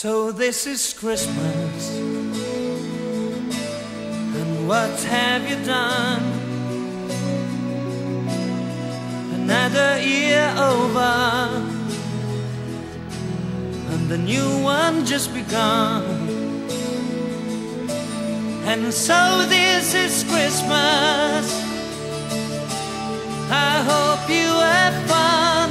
So this is Christmas, and what have you done? Another year over, and the new one just begun. And so this is Christmas, I hope you have fun.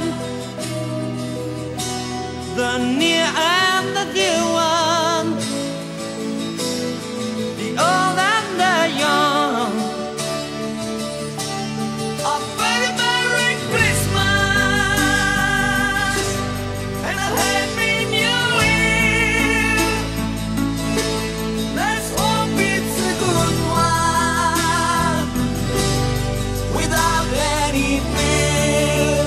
The near and the dear one, the old and the young. A very Merry Christmas and a Happy New Year. Let's hope it's a good one without any fear.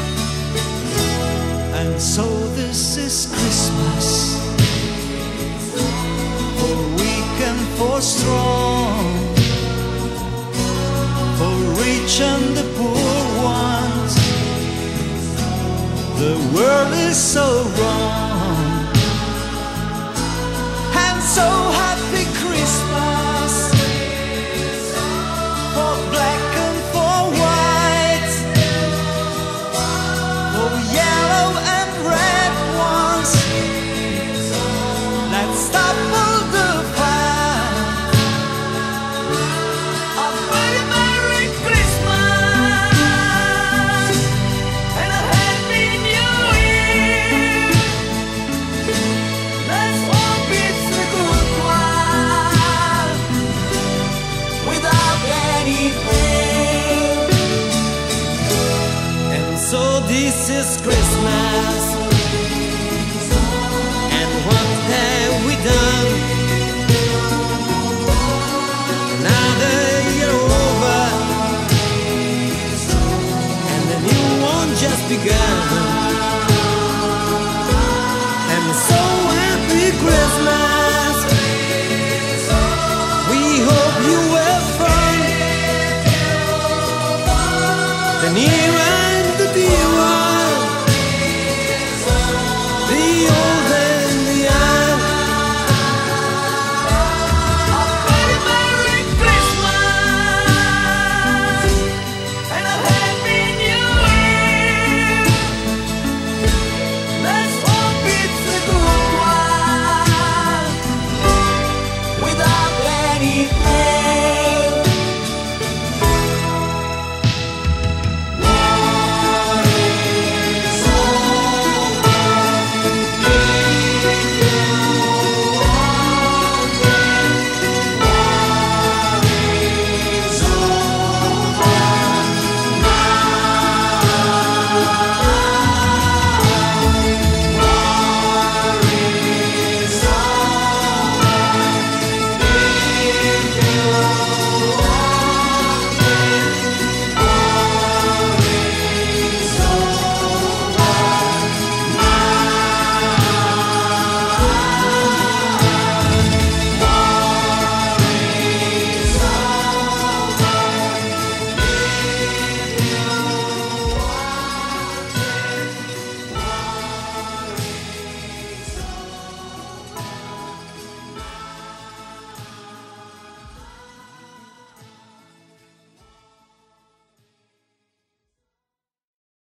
And so this is Christmas, for weak and for strong, for rich and the poor ones. The world is so wrong, and so happy Christmas for black and for white, for yellow and red ones. Let's stop all the fight. A very Merry Christmas and a Happy New Year. Let's hope it's a good one without any fear. And so this is Christmas,